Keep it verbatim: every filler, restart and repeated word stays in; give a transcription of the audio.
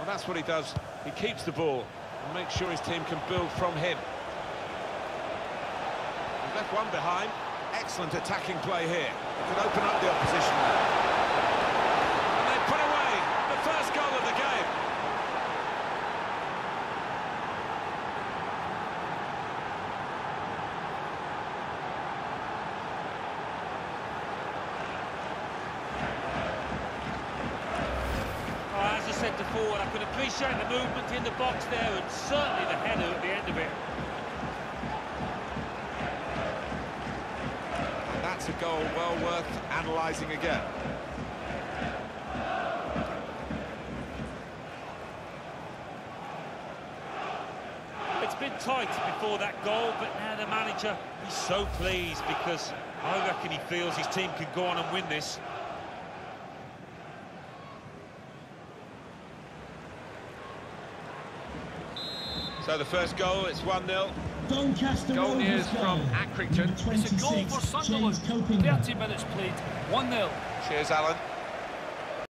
Well, that's what he does. He keeps the ball and makes sure his team can build from him. He's left one behind. Excellent attacking play here. He could open up the opposition. And they put away the first goal of the game. Oh, as I said before, I can appreciate the movement in the box there, and certainly the header at the end of it. That's a goal well worth analysing again. It's been tight before that goal, but now the manager, he's so pleased because I reckon he feels his team can go on and win this. So the first goal, it's one nil. Doncaster Goal news from Accrington. It's a goal for Sunderland. thirty minutes played, one nil. Cheers, Alan.